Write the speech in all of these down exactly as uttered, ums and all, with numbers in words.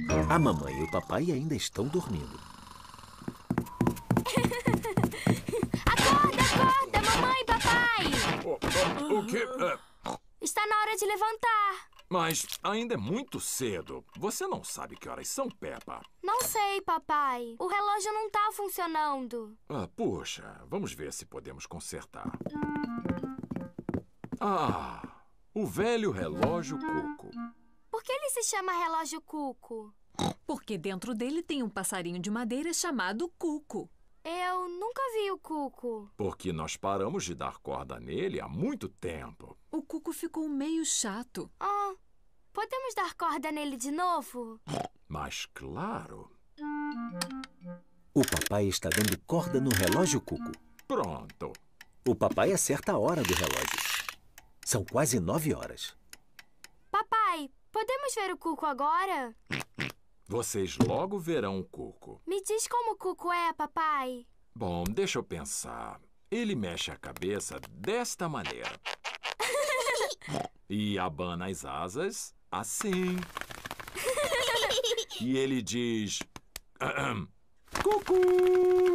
A mamãe e o papai ainda estão dormindo. Acorda, acorda, mamãe, papai! O, o, o quê? Está na hora de levantar. Mas ainda é muito cedo. Você não sabe que horas são, Peppa. Não sei, papai. O relógio não está funcionando. Ah, puxa, vamos ver se podemos consertar. Ah, o velho relógio Cuco. Por que ele se chama relógio Cuco? Porque dentro dele tem um passarinho de madeira chamado Cuco. Eu nunca vi o Cuco. Porque nós paramos de dar corda nele há muito tempo. O Cuco ficou meio chato. Ah, podemos dar corda nele de novo? Mas claro. O papai está dando corda no relógio Cuco. Pronto. O papai acerta a hora do relógio. São quase nove horas. Papai, podemos ver o Cuco agora? Vocês logo verão o Cuco. Me diz como o Cuco é, papai. Bom, deixa eu pensar. Ele mexe a cabeça desta maneira. E abana as asas assim. E ele diz... Cucu!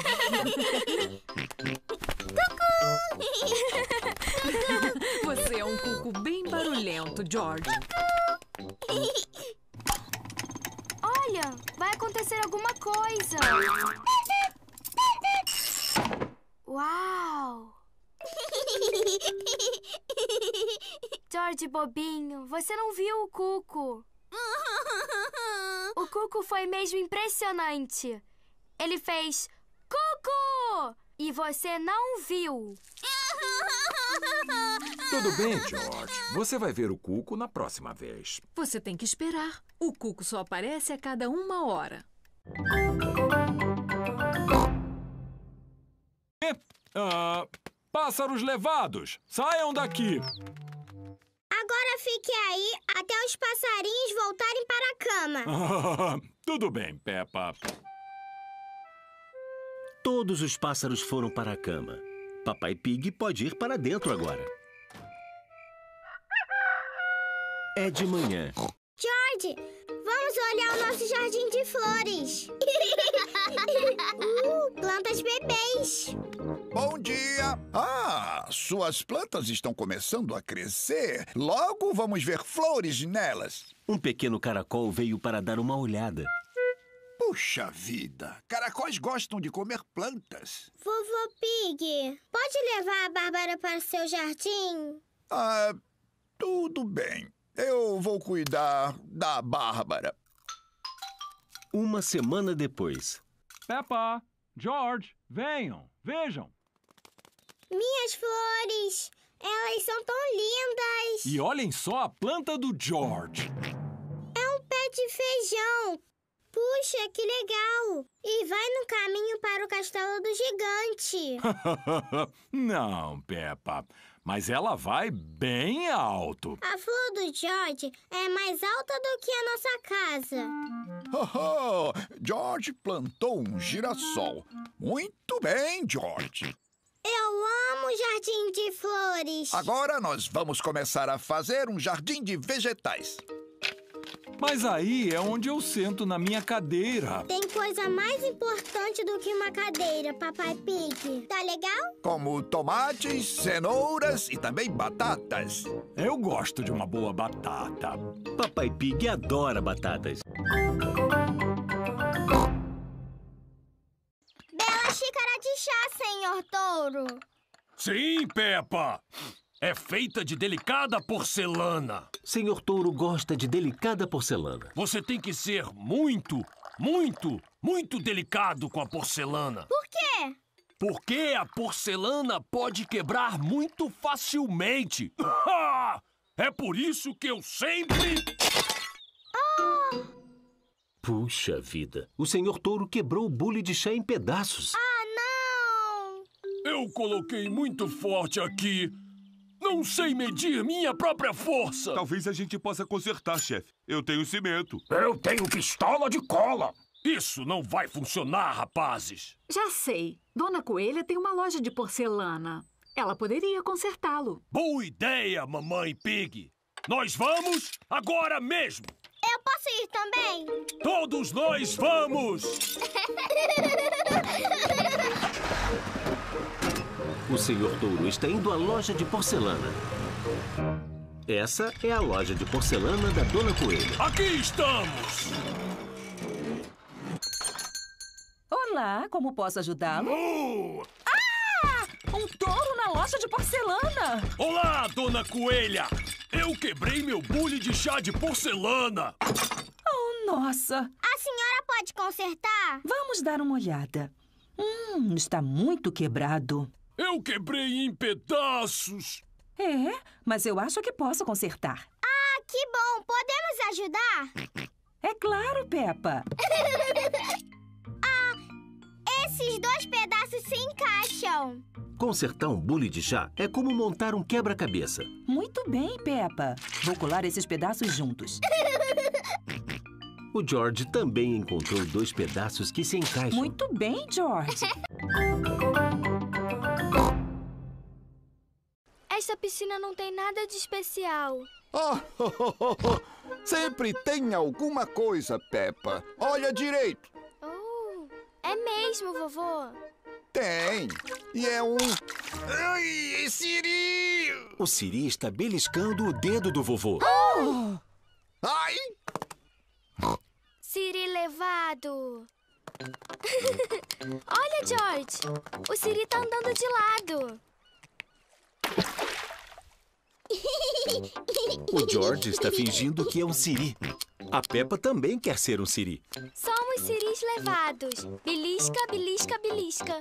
Você é um Cuco bem barulhento, George. Olha, vai acontecer alguma coisa. Uau! George bobinho, você não viu o Cuco. O Cuco foi mesmo impressionante. Ele fez Cuco! E você não viu. Tudo bem, George. Você vai ver o Cuco na próxima vez. Você tem que esperar. O Cuco só aparece a cada uma hora. Ah, pássaros levados, saiam daqui. Agora fique aí até os passarinhos voltarem para a cama. Tudo bem, Peppa. Todos os pássaros foram para a cama. Papai Pig pode ir para dentro agora. É de manhã. George, vamos olhar o nosso jardim de flores. uh, plantas bebês. Bom dia! Ah, suas plantas estão começando a crescer. Logo vamos ver flores nelas. Um pequeno caracol veio para dar uma olhada. Puxa vida! Caracóis gostam de comer plantas. Vovô Pig, pode levar a Bárbara para o seu jardim? Ah, tudo bem. Eu vou cuidar da Bárbara. Uma semana depois. Peppa, George, venham, vejam. Minhas flores, elas são tão lindas. E olhem só a planta do George. É um pé de feijão. Puxa, que legal! E vai no caminho para o castelo do gigante. Não, Peppa, mas ela vai bem alto. A flor do George é mais alta do que a nossa casa. Oh, oh, George plantou um girassol. Muito bem, George. Eu amo jardim de flores. Agora nós vamos começar a fazer um jardim de vegetais. Mas aí é onde eu sento na minha cadeira. Tem coisa mais importante do que uma cadeira, Papai Pig. Tá legal? Como tomates, cenouras e também batatas. Eu gosto de uma boa batata. Papai Pig adora batatas. Bela xícara de chá, senhor Touro. Sim, Peppa. É feita de delicada porcelana. Senhor Touro gosta de delicada porcelana. Você tem que ser muito, muito, muito delicado com a porcelana. Por quê? Porque a porcelana pode quebrar muito facilmente. É por isso que eu sempre... Oh! Puxa vida, o Senhor Touro quebrou o bule de chá em pedaços. Ah, não! Eu coloquei muito forte aqui. Não sei medir minha própria força. Talvez a gente possa consertar, chefe. Eu tenho cimento. Eu tenho pistola de cola. Isso não vai funcionar, rapazes. Já sei. Dona Coelha tem uma loja de porcelana. Ela poderia consertá-lo. Boa ideia, Mamãe Pig. Nós vamos agora mesmo. Eu posso ir também? Todos nós vamos! O senhor Touro está indo à loja de porcelana. Essa é a loja de porcelana da Dona Coelha. Aqui estamos! Olá, como posso ajudá-lo? Oh! Ah! Um touro na loja de porcelana! Olá, Dona Coelha! Eu quebrei meu bule de chá de porcelana! Oh, nossa! A senhora pode consertar? Vamos dar uma olhada. Hum, está muito quebrado. Eu quebrei em pedaços! É, mas eu acho que posso consertar. Ah, que bom! Podemos ajudar? É claro, Peppa. Ah, esses dois pedaços se encaixam. Consertar um bule de chá é como montar um quebra-cabeça. Muito bem, Peppa. Vou colar esses pedaços juntos. O George também encontrou dois pedaços que se encaixam. Muito bem, George. Esta piscina não tem nada de especial. Oh, oh, oh, oh, oh. Sempre tem alguma coisa, Peppa. Olha direito. Oh, é mesmo, vovô? Tem. E é um... Ai, Siri! O Siri está beliscando o dedo do vovô. Oh! Ai! Siri levado. Olha, George. O Siri tá andando de lado. O George está fingindo que é um Siri. A Peppa também quer ser um Siri. Somos Siris levados. Belisca, belisca, belisca.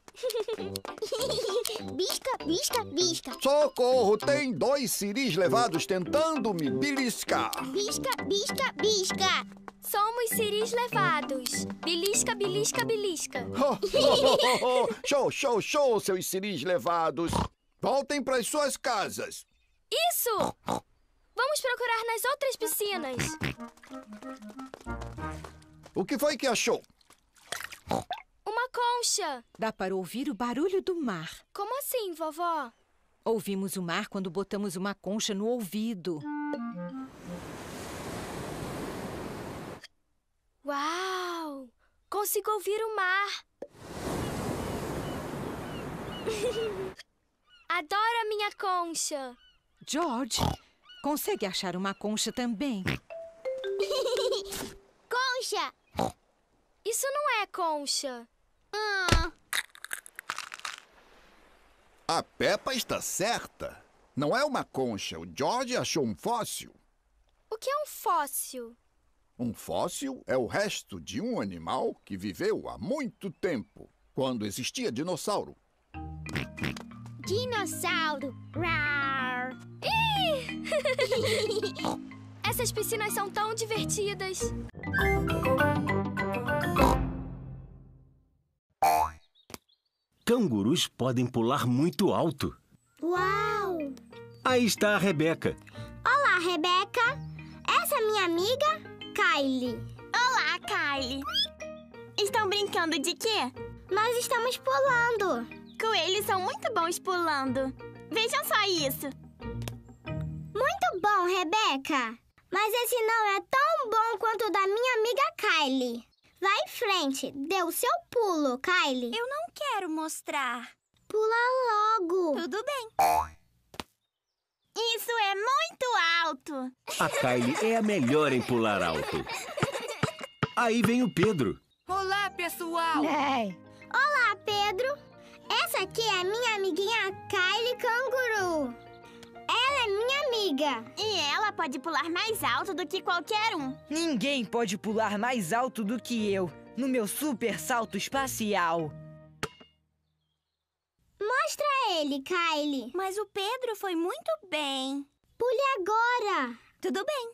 Bisca, bisca, bisca. Socorro! Tem dois Siris levados tentando me beliscar. Bisca, bisca, bisca. Somos Siris levados. Belisca, belisca, belisca. Oh, oh, oh, oh. Show, show, show, seus Siris levados. Voltem para as suas casas. Isso! Vamos procurar nas outras piscinas. O que foi que achou? Uma concha. Dá para ouvir o barulho do mar. Como assim, vovó? Ouvimos o mar quando botamos uma concha no ouvido. Uau! Consigo ouvir o mar. Adoro a minha concha. George, consegue achar uma concha também? Concha! Isso não é concha. Ah. A Peppa está certa. Não é uma concha. O George achou um fóssil. O que é um fóssil? Um fóssil é o resto de um animal que viveu há muito tempo, quando existia dinossauro. Dinossauro. Rar. Essas piscinas são tão divertidas. Cangurus podem pular muito alto. Uau! Aí está a Rebeca. Olá, Rebeca. Essa é minha amiga, Kylie. Olá, Kylie. Estão brincando de quê? Nós estamos pulando. Coelhos são muito bons pulando. Vejam só isso. Muito bom, Rebeca. Mas esse não é tão bom quanto o da minha amiga Kylie. Vai em frente. Dê o seu pulo, Kylie. Eu não quero mostrar. Pula logo. Tudo bem. Isso é muito alto. A Kylie é a melhor em pular alto. Aí vem o Pedro. Olá, pessoal. É. Olá, Pedro. Essa aqui é a minha amiguinha Kylie Canguru. Ela é minha amiga. E ela pode pular mais alto do que qualquer um. Ninguém pode pular mais alto do que eu, no meu super salto espacial. Mostra ele, Kylie. Mas o Pedro foi muito bem. Pule agora. Tudo bem.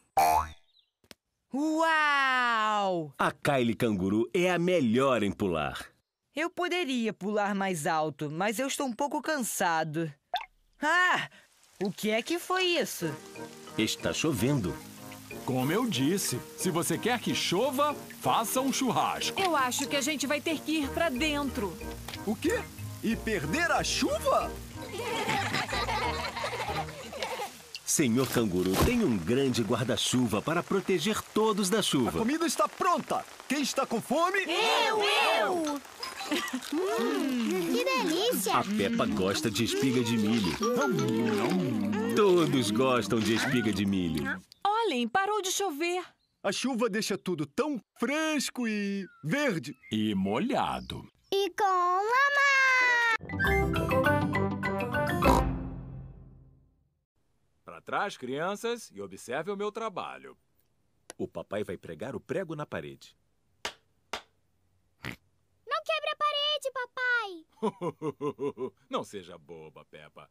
Uau! A Kylie Canguru é a melhor em pular. Eu poderia pular mais alto, mas eu estou um pouco cansado. Ah! O que é que foi isso? Está chovendo. Como eu disse, se você quer que chova, faça um churrasco. Eu acho que a gente vai ter que ir pra dentro. O quê? E perder a chuva? Senhor Canguru tem um grande guarda-chuva para proteger todos da chuva. A comida está pronta. Quem está com fome? Eu, eu! Hum, que delícia! A Peppa gosta de espiga de milho. Todos gostam de espiga de milho. Olhem, parou de chover. A chuva deixa tudo tão fresco e verde. E molhado. E com lama! Para trás, crianças, e observe o meu trabalho. O papai vai pregar o prego na parede. Não quebre a parede, papai! Não seja boba, Peppa.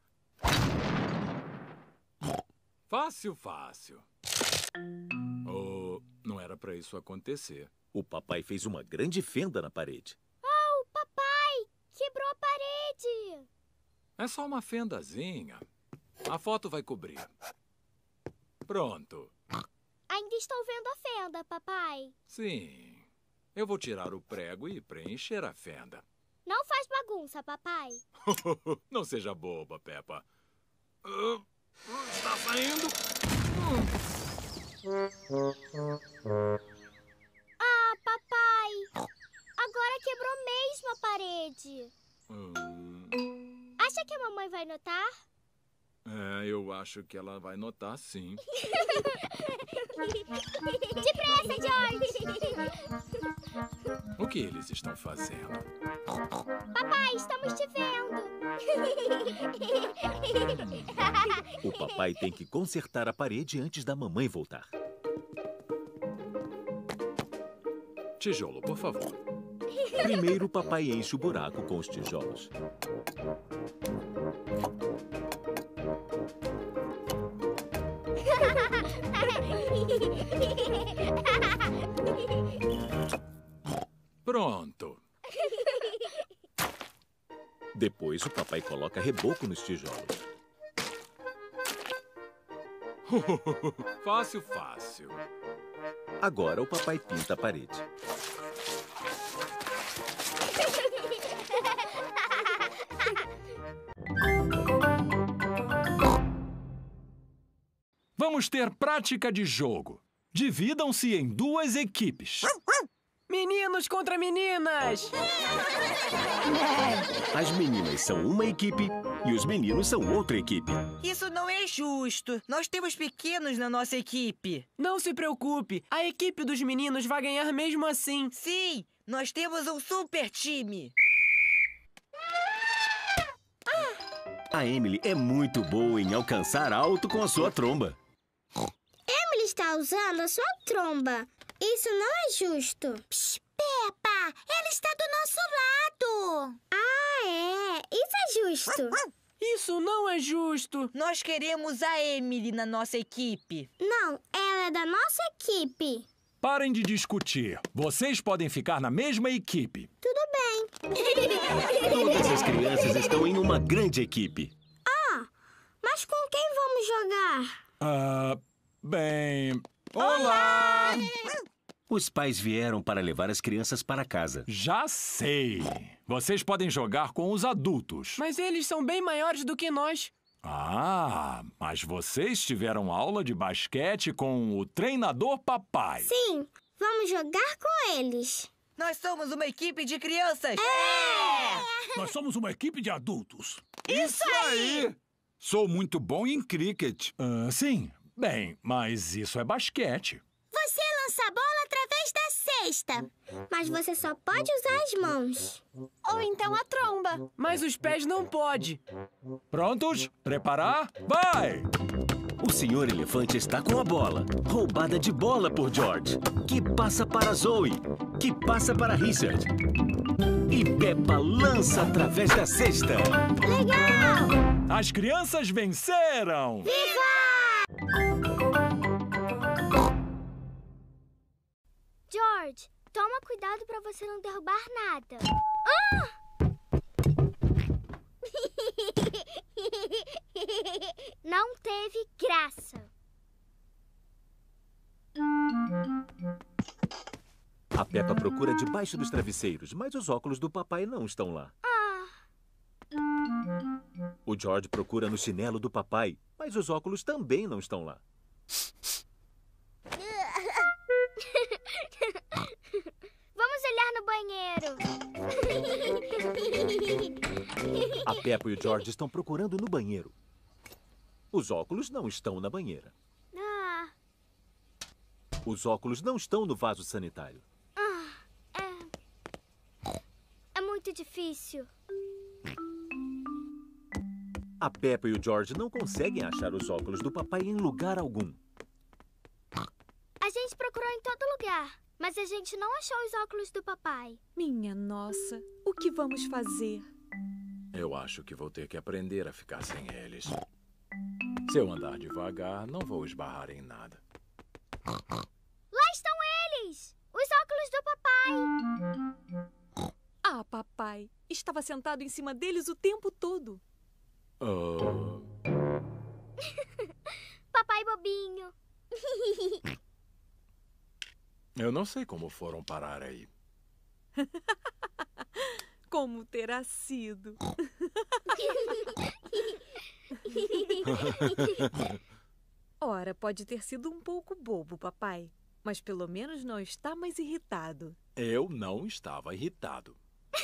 Fácil, fácil. Oh, não era para isso acontecer. O papai fez uma grande fenda na parede. Oh, papai! Quebrou a parede! É só uma fendazinha. A foto vai cobrir. Pronto. Ainda estou vendo a fenda, papai. Sim. Eu vou tirar o prego e preencher a fenda. Não faz bagunça, papai. Não seja boba, Peppa. Uh, está saindo? Ah, papai! Agora quebrou mesmo a parede. Hum... Acha que a mamãe vai notar? É, eu acho que ela vai notar, sim. Depressa, George! O que eles estão fazendo? Papai, estamos te vendo! O papai tem que consertar a parede antes da mamãe voltar. Tijolo, por favor. Primeiro, o papai enche o buraco com os tijolos. Pronto. Depois, o papai coloca reboco nos tijolos. Fácil, fácil. Agora, o papai pinta a parede. Vamos ter prática de jogo. Dividam-se em duas equipes. Meninos contra meninas! As meninas são uma equipe e os meninos são outra equipe. Isso não é justo. Nós temos pequenos na nossa equipe. Não se preocupe. A equipe dos meninos vai ganhar mesmo assim. Sim, nós temos um super time. A Emily é muito boa em alcançar alto com a sua tromba. Emily está usando a sua tromba. Isso não é justo. Psh, Peppa, ela está do nosso lado. Ah, é? Isso é justo. Isso não é justo. Nós queremos a Emily na nossa equipe. Não, ela é da nossa equipe. Parem de discutir. Vocês podem ficar na mesma equipe. Tudo bem. Todas as crianças estão em uma grande equipe. Ah, mas com quem vamos jogar? Ah, bem... Olá! Os pais vieram para levar as crianças para casa. Já sei. Vocês podem jogar com os adultos. Mas eles são bem maiores do que nós. Ah, mas vocês tiveram aula de basquete com o treinador papai. Sim, vamos jogar com eles. Nós somos uma equipe de crianças. É! Nós somos uma equipe de adultos. Isso aí! Sou muito bom em cricket. Ah, sim. Bem, mas isso é basquete. Você lança a bola através da cesta. Mas você só pode usar as mãos. Ou então a tromba. Mas os pés não pode. Prontos? Preparar? Vai! O senhor elefante está com a bola. Roubada de bola por George. Que passa para Zoe. Que passa para Richard. E Peppa lança através da cesta. Legal! As crianças venceram! Viva! George, toma cuidado para você não derrubar nada. Ah! Não teve graça. A Peppa procura debaixo dos travesseiros, mas os óculos do papai não estão lá. Ah. O O George procura no chinelo do papai, mas os óculos também não estão lá. Vamos olhar no banheiro. A Peppa e o George estão procurando no banheiro. Os óculos não estão na banheira. Ah. Os óculos não estão no vaso sanitário. Ah, é... é muito difícil. A Peppa e o George não conseguem achar os óculos do papai em lugar algum. A gente procurou em todo lugar, mas a gente não achou os óculos do papai. Minha nossa, o que vamos fazer? Eu acho que vou ter que aprender a ficar sem eles. Se eu andar devagar, não vou esbarrar em nada. Lá estão eles! Os óculos do papai! Ah, papai, estava sentado em cima deles o tempo todo. Uh... Papai bobinho. Eu não sei como foram parar aí. Como terá sido? Ora, pode ter sido um pouco bobo, papai. Mas pelo menos não está mais irritado. Eu não estava irritado.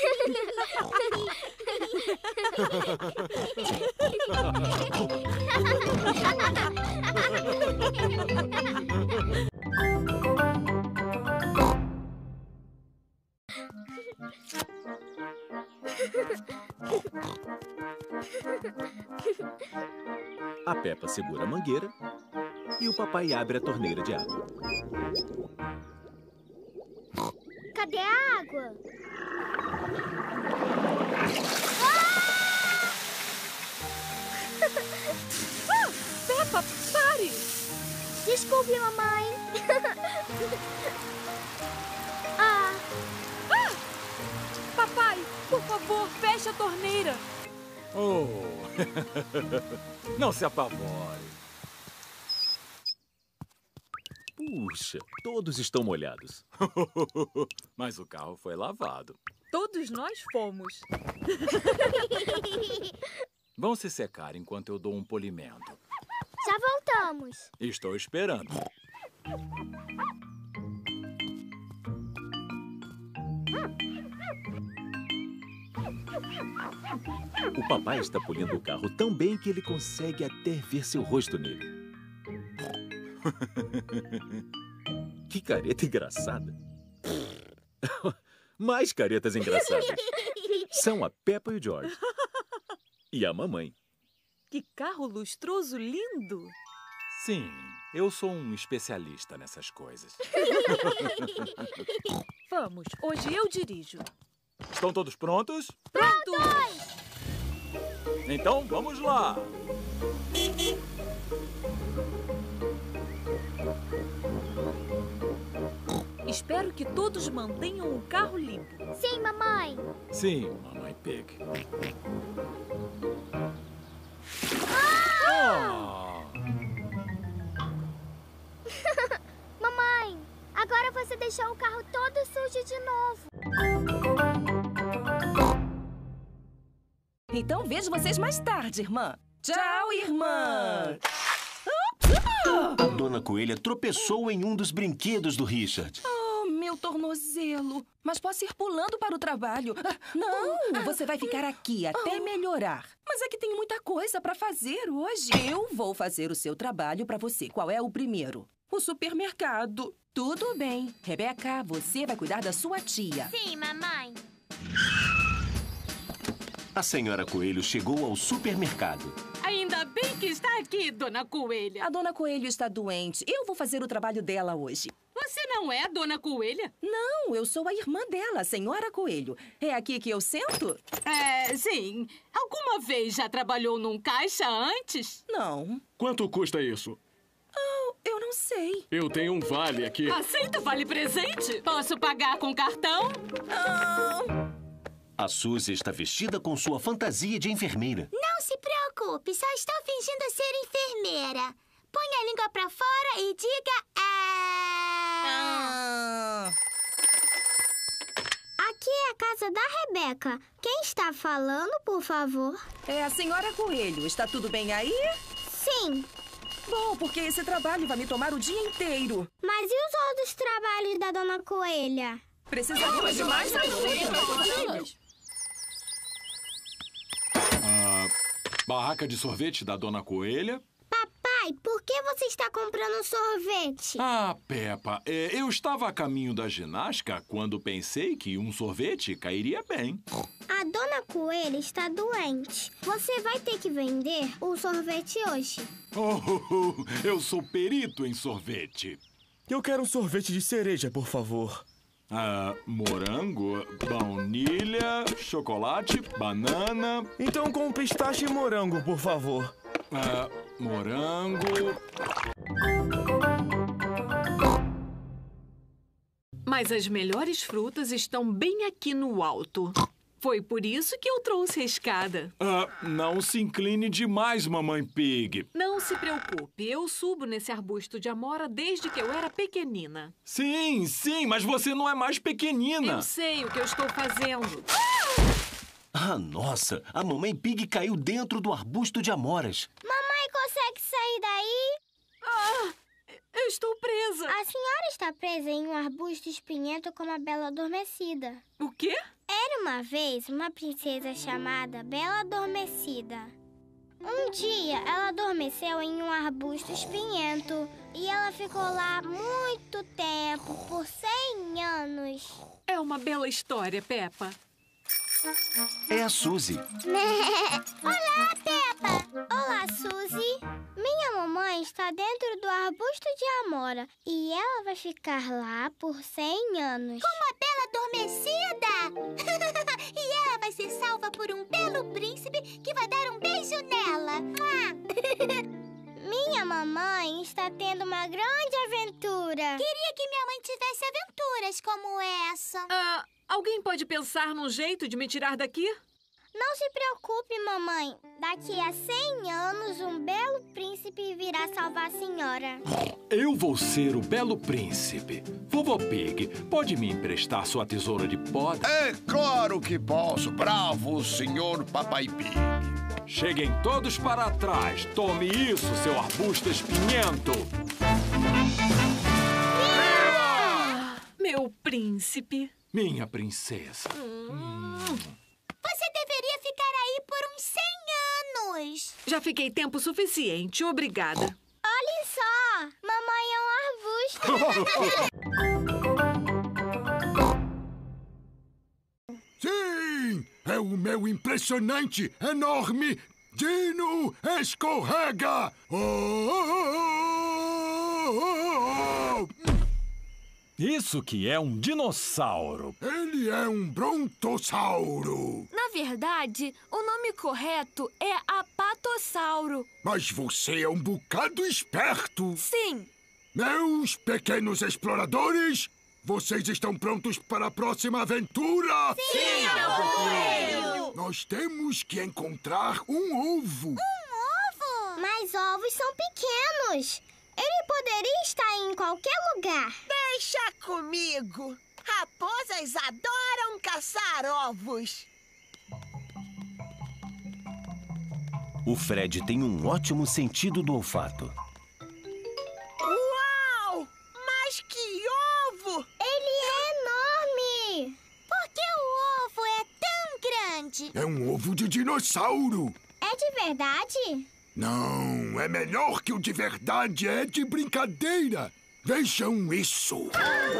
A Peppa segura a mangueira e o papai abre a torneira de água. Cadê a água? Ah! Peppa, pare! Desculpe, mamãe. ah. ah! Papai, por favor, feche a torneira. Oh! Não se apavore. Puxa, todos estão molhados. Mas o carro foi lavado. Todos nós fomos. Vão se secar enquanto eu dou um polimento. Já voltamos. Estou esperando. O papai está polindo o carro tão bem que ele consegue até ver seu rosto nele. Que careta engraçada. Mais caretas engraçadas. São a Peppa e o George. E a mamãe. Que carro lustroso lindo. Sim, eu sou um especialista nessas coisas. Vamos, hoje eu dirijo. Estão todos prontos? Prontos! Então, vamos lá! Espero que todos mantenham o carro limpo. Sim, mamãe. Sim, mamãe Pig. Ah! Oh. Mamãe, agora você deixou o carro todo sujo de novo. Então vejo vocês mais tarde, irmã. Tchau, irmã! A Dona Coelha tropeçou em um dos brinquedos do Richard. Oh, meu tornozelo. Mas posso ir pulando para o trabalho. Não, você vai ficar aqui até melhorar. Mas é que tenho muita coisa para fazer hoje. Eu vou fazer o seu trabalho para você. Qual é o primeiro? O supermercado. Tudo bem. Rebeca, você vai cuidar da sua tia. Sim, mamãe. A senhora Coelho chegou ao supermercado. Ainda bem que está aqui, Dona Coelha. A Dona Coelho está doente. Eu vou fazer o trabalho dela hoje. Você não é a Dona Coelha? Não, eu sou a irmã dela, a Senhora Coelho. É aqui que eu sento? É, sim. Alguma vez já trabalhou num caixa antes? Não. Quanto custa isso? Oh, eu não sei. Eu tenho um vale aqui. Aceita vale presente? Posso pagar com cartão? Não. A Suzy está vestida com sua fantasia de enfermeira. Não se preocupe, só estou fingindo ser enfermeira. Põe a língua pra fora e diga... Ah. Ah. Aqui é a casa casa da Rebeca. Quem está falando, por favor? É a senhora Coelho. Está tudo bem aí? Sim. Bom, porque esse trabalho vai me tomar o dia inteiro. Mas e os outros trabalhos da Dona Coelha? Precisamos de mais ajuda. Ah, barraca de sorvete da Dona Coelha. Papai, por que você está comprando sorvete? Ah, Peppa, é, eu estava a caminho da ginástica quando pensei que um sorvete cairia bem. A Dona Coelha está doente. Você vai ter que vender o sorvete hoje. Oh, eu sou perito em sorvete. Eu quero um sorvete de cereja, por favor. Ah, morango, baunilha, chocolate, banana... Então com pistache e morango, por favor. Ah, morango... Mas as melhores frutas estão bem aqui no alto. Foi por isso que eu trouxe a escada. Ah, não se incline demais, Mamãe Pig. Não se preocupe, eu subo nesse arbusto de amora desde que eu era pequenina. Sim, sim, mas você não é mais pequenina. Eu sei o que eu estou fazendo. Ah, nossa! A Mamãe Pig caiu dentro do arbusto de amoras. Mamãe consegue sair daí? Ah, eu estou presa. A senhora está presa em um arbusto espinhento como a Bela Adormecida. O quê? Era uma vez uma princesa chamada Bela Adormecida. Um dia, ela adormeceu em um arbusto espinhento e ela ficou lá muito tempo, por cem anos. É uma bela história, Peppa. É a Suzy. Olá, Peppa! Olá, Suzy. Minha mamãe está dentro do arbusto de amora e ela vai ficar lá por cem anos. Como a Bela Adormecida! E ela vai ser salva por um belo príncipe que vai dar um beijo nela. Minha mamãe está tendo uma grande aventura. Queria que minha mãe tivesse aventuras como essa. Ah, alguém pode pensar num jeito de me tirar daqui? Não se preocupe, mamãe. Daqui a cem anos, um belo príncipe virá salvar a senhora. Eu vou ser o belo príncipe. Vovô Pig, pode me emprestar sua tesoura de poda? É claro que posso. Bravo, senhor Papai Pig. Cheguem todos para trás. Tome isso, seu arbusto espinhento. Ah, meu príncipe. Minha princesa. Hum. Você deveria ficar aí por uns cem anos. Já fiquei tempo suficiente, obrigada. Olhem só, mamãe é um arbusto. Sim, é o meu impressionante, enorme Dino Escorrega. Oh, oh, oh, oh, oh. Isso que é um dinossauro. Ele é um brontossauro. Na verdade, o nome correto é apatossauro. Mas você é um bocado esperto. Sim. Meus pequenos exploradores, vocês estão prontos para a próxima aventura? Sim, abuelo! Nós temos que encontrar um ovo. Um ovo? Mas ovos são pequenos. Ele poderia estar em qualquer lugar. Deixa comigo. Raposas adoram caçar ovos. O Fred tem um ótimo sentido do olfato. Uau! Mas que ovo! Ele é enorme! Por que o ovo é tão grande? É um ovo de dinossauro. É de verdade? Não, é melhor que o de verdade, é de brincadeira. Vejam isso.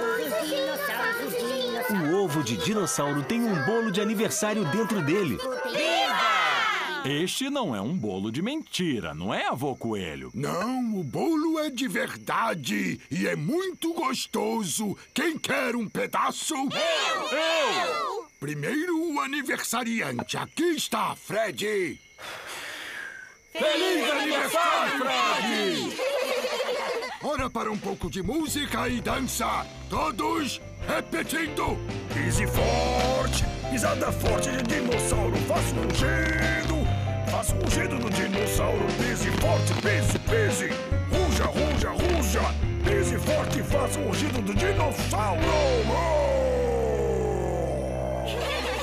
O ovo de dinossauro tem um bolo de aniversário dentro dele. Viva! Este não é um bolo de mentira, não é, avô Coelho? Não, o bolo é de verdade e é muito gostoso. Quem quer um pedaço? Eu! Eu! Primeiro o aniversariante. Aqui está, Fred. Feliz, Feliz aniversário, aniversário, Fred! Hora para um pouco de música e dança. Todos repetindo. Pise forte, pisada forte de dinossauro. Faça um rugido, faça um rugido do dinossauro. Pise forte, pise, pise. Ruja, ruja, ruja. Pise forte, faça um rugido do dinossauro. Oh!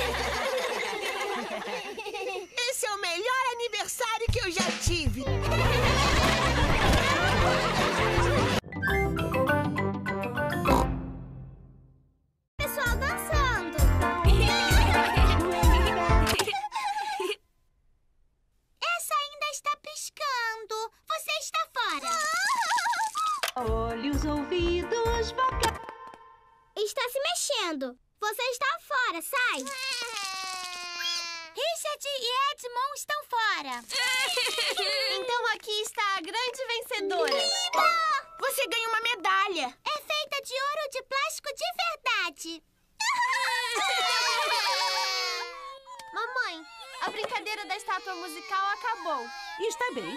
está se mexendo. Você está fora, sai. Richard e Edmond estão fora. Então aqui está a grande vencedora. Linda! Você ganha uma medalha. É feita de ouro de plástico de verdade. Mamãe, a brincadeira da estátua musical acabou. E está bem.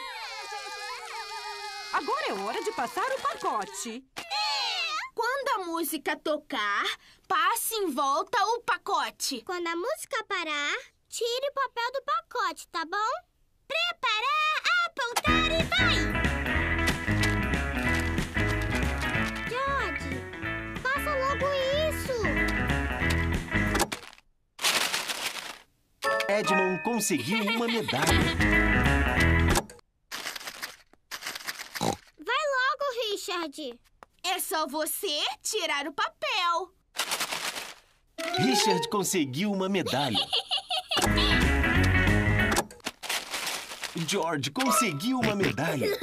Agora é hora de passar o pacote. Quando a música tocar, passe em volta o pacote. Quando a música parar, tire o papel do pacote, tá bom? Preparar, apontar e vai! George, faça logo isso! Edmond conseguiu uma medalha. Vai logo, Richard. É só você tirar o papel. Richard conseguiu uma medalha. George conseguiu uma medalha.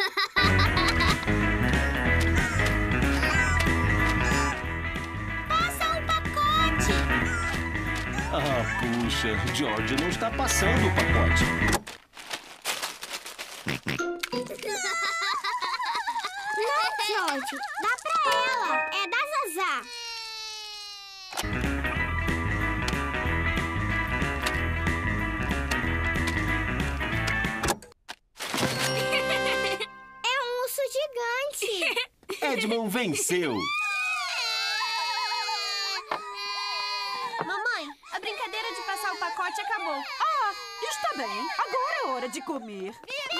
Passa o pacote! Ah, puxa, George não está passando o pacote. Não, George, dá pra ela. É da Zazá. É um urso gigante. Edmond venceu. Mamãe, a brincadeira de passar o pacote acabou. Ah, está bem. Agora é hora de comer.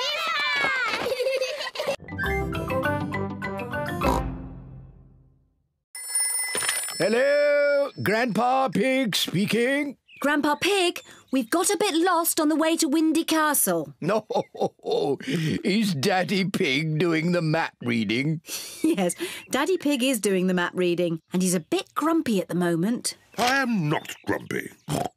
Hello, Grandpa Pig speaking. Grandpa Pig, we've got a bit lost on the way to Windy Castle. No, is Daddy Pig doing the map reading? Yes, Daddy Pig is doing the map reading, and he's a bit grumpy at the moment. I am not grumpy.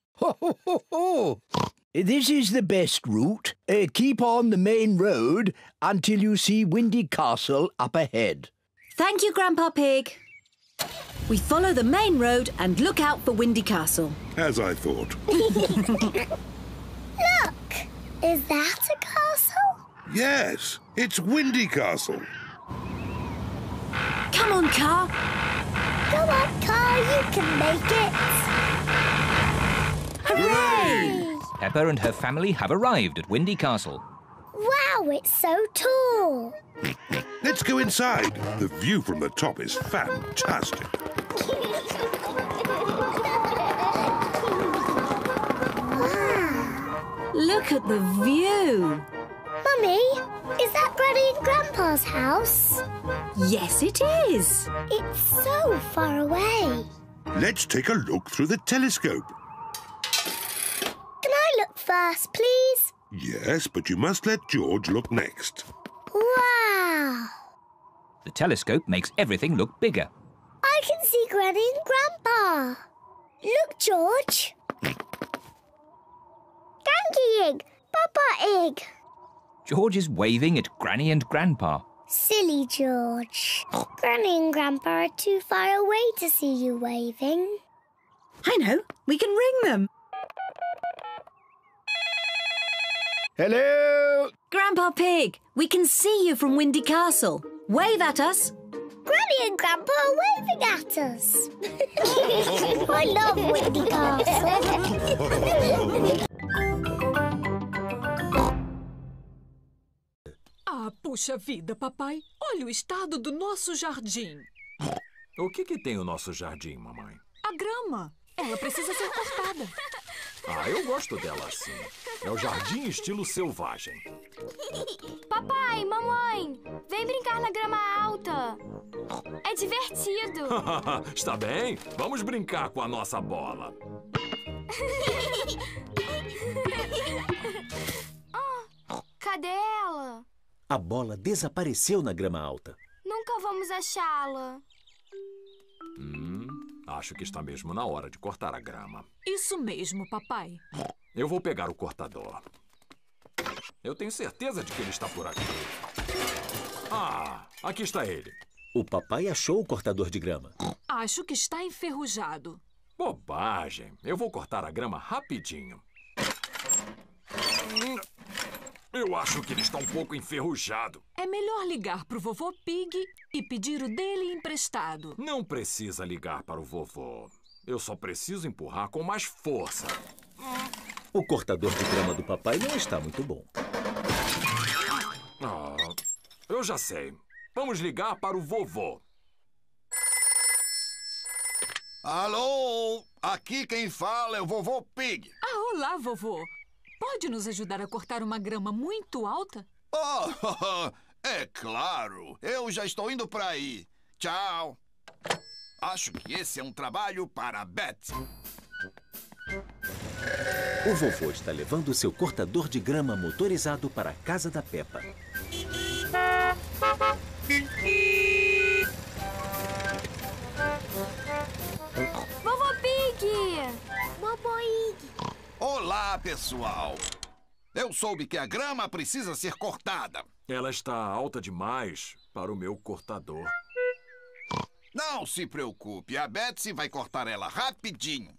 This is the best route. Uh, keep on the main road until you see Windy Castle up ahead. Thank you, Grandpa Pig. We follow the main road and look out for Windy Castle. As I thought. Look! Is that a castle? Yes, it's Windy Castle. Come on, Car. Come on, Car, you can make it. Hooray! Peppa and her family have arrived at Windy Castle. Wow, it's so tall. Let's go inside. The view from the top is fantastic. Wow. Look at the view. Mummy, is that Granny and Grandpa's house? Yes, it is. It's so far away. Let's take a look through the telescope. Can I look first, please? Yes, but you must let George look next. Wow! The telescope makes everything look bigger. I can see Granny and Grandpa. Look, George. Ganky Egg, Papa Egg. George is waving at Granny and Grandpa. Silly George. Granny and Grandpa are too far away to see you waving. I know. We can ring them. Hello? Grandpa Pig, we can see you from Windy Castle. Wave at us. Granny and Grandpa are waving at us. I love Windy Castle. Ah, puxa vida, papai. Olha o estado do nosso jardim. O que que tem o nosso jardim, mamãe? A grama. Ela precisa ser cortada. Ah, eu gosto dela assim. É o jardim estilo selvagem. Papai, mamãe, vem brincar na grama alta. É divertido. Está bem? Vamos brincar com a nossa bola. Ah, cadê ela? A bola desapareceu na grama alta. Nunca vamos achá-la. Hum, acho que está mesmo na hora de cortar a grama. Isso mesmo, papai. Eu vou pegar o cortador. Eu tenho certeza de que ele está por aqui. Ah, aqui está ele. O papai achou o cortador de grama. Acho que está enferrujado. Bobagem. Eu vou cortar a grama rapidinho. Eu acho que ele está um pouco enferrujado. É melhor ligar pro vovô Pig e pedir o dele emprestado. Não precisa ligar para o vovô. Eu só preciso empurrar com mais força. O cortador de grama do papai não está muito bom. Ah, eu já sei. Vamos ligar para o vovô. Alô? Aqui quem fala é o vovô Pig. Ah, olá, vovô. Pode nos ajudar a cortar uma grama muito alta? Oh, é claro. Eu já estou indo para aí. Tchau. Acho que esse é um trabalho para a Betsy. O vovô está levando seu cortador de grama motorizado para a casa da Peppa. Vovô Pig! Vovô Ig! Olá, pessoal. Eu soube que a grama precisa ser cortada. Ela está alta demais para o meu cortador. Não se preocupe, a Betsy vai cortar ela rapidinho.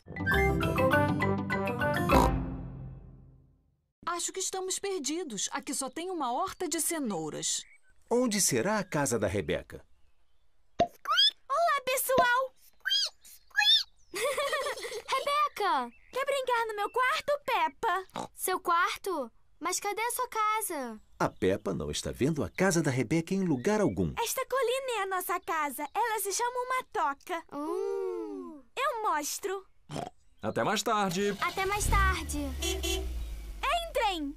Acho que estamos perdidos. Aqui só tem uma horta de cenouras. Onde será a casa da Rebeca? Olá, pessoal! Rebeca! Quer brincar no meu quarto, Peppa? Seu quarto? Mas cadê a sua casa? A Peppa não está vendo a casa da Rebeca em lugar algum. Esta colina é a nossa casa. Ela se chama uma toca. Uh. Eu mostro. Até mais tarde. Até mais tarde. Entrem!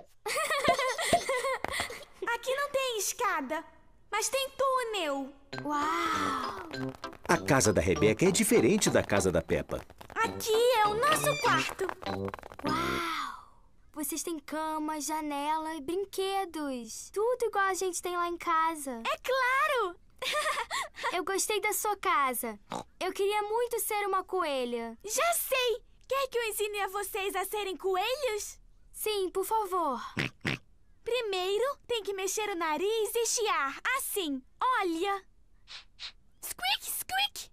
Aqui não tem escada, mas tem túnel. Uau! A casa da Rebeca é diferente da casa da Peppa. Aqui é o nosso quarto. Uau! Vocês têm cama, janela e brinquedos. Tudo igual a gente tem lá em casa. É claro! Eu gostei da sua casa. Eu queria muito ser uma coelha. Já sei! Quer que eu ensine a vocês a serem coelhos? Sim, por favor. Primeiro, tem que mexer o nariz e chiar. Assim. Olha. Squeak, squeak.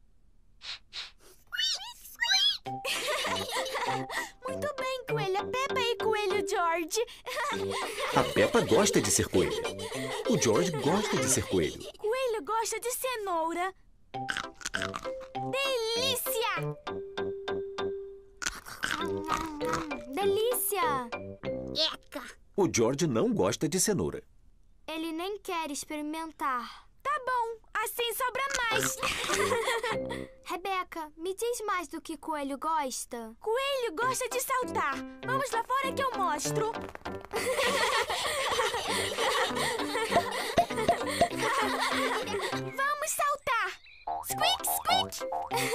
Muito bem, coelha Peppa e coelho George. A Peppa gosta de ser coelha. O George gosta de ser coelho. Coelho gosta de cenoura. Delícia! Delícia! Eca! O George não gosta de cenoura. Ele nem quer experimentar. Tá bom, assim sobra mais. Rebeca, me diz mais do que coelho gosta. Coelho gosta de saltar. Vamos lá fora que eu mostro. Vamos saltar. Squeak, squeak.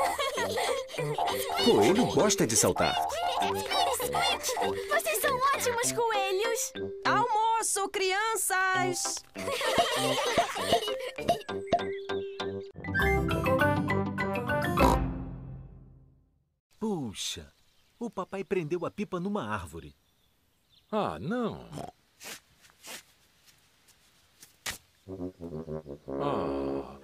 Coelho gosta de saltar. Squeak, squeak. Vocês são ótimos coelhos. Almoço, crianças! Puxa, o papai prendeu a pipa numa árvore. Ah, não. Ah.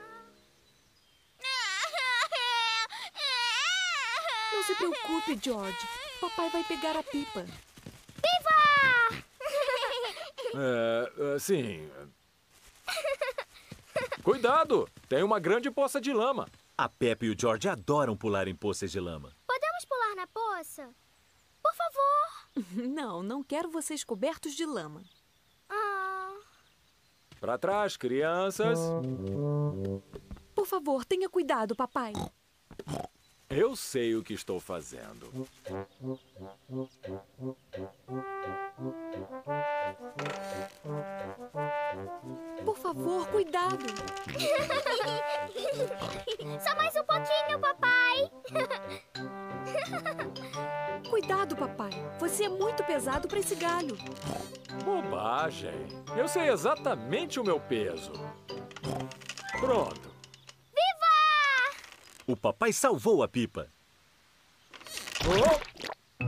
Não se preocupe, George. Papai vai pegar a pipa. Viva! É, sim. Cuidado! Tem uma grande poça de lama. A Peppa e o George adoram pular em poças de lama. Podemos pular na poça? Por favor. Não, não quero vocês cobertos de lama. Ah. Pra trás, crianças. Por favor, tenha cuidado, papai. Eu sei o que estou fazendo. Por favor, cuidado. Só mais um pouquinho, papai. Cuidado, papai. Você é muito pesado para esse galho. Bobagem. Eu sei exatamente o meu peso. Pronto. O papai salvou a pipa. Oh!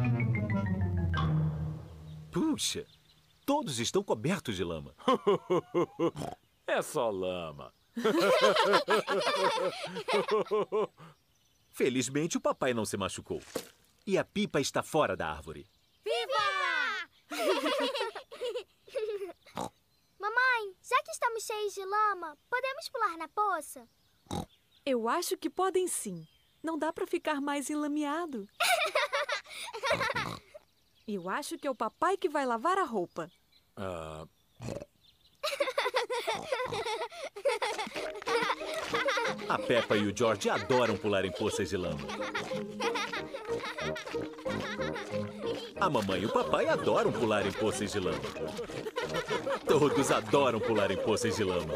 Puxa, todos estão cobertos de lama. É só lama. Felizmente, o papai não se machucou. E a pipa está fora da árvore. Viva! Mamãe, já que estamos cheios de lama, podemos pular na poça? Eu acho que podem sim. Não dá para ficar mais enlameado. Eu acho que é o papai que vai lavar a roupa. Ah... A Peppa e o George adoram pular em poças de lama. A mamãe e o papai adoram pular em poças de lama. Todos adoram pular em poças de lama.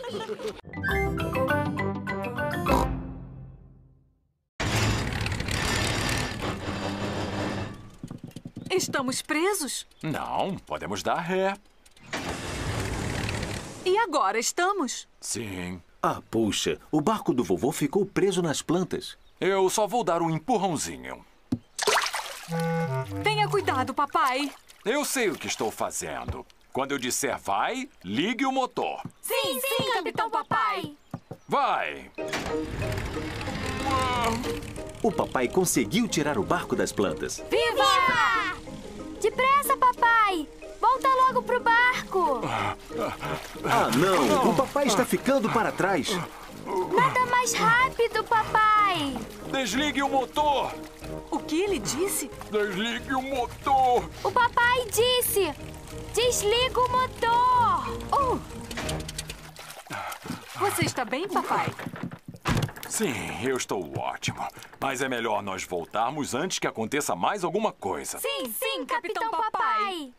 Estamos presos? Não, podemos dar ré. E agora estamos? Sim. Ah, puxa, o barco do vovô ficou preso nas plantas. Eu só vou dar um empurrãozinho. Tenha cuidado, papai. Eu sei o que estou fazendo. Quando eu disser vai, ligue o motor. Sim, sim, Capitão Papai. Vai! O papai conseguiu tirar o barco das plantas. Viva! Depressa, papai! Volta logo pro barco! Ah, não! O papai está ficando para trás. Nada mais rápido, papai! Desligue o motor! O que ele disse? Desligue o motor! O papai disse! Desliga o motor! Oh! Você está bem, papai? Sim, eu estou ótimo. Mas é melhor nós voltarmos antes que aconteça mais alguma coisa. Sim, sim, Capitão Papai!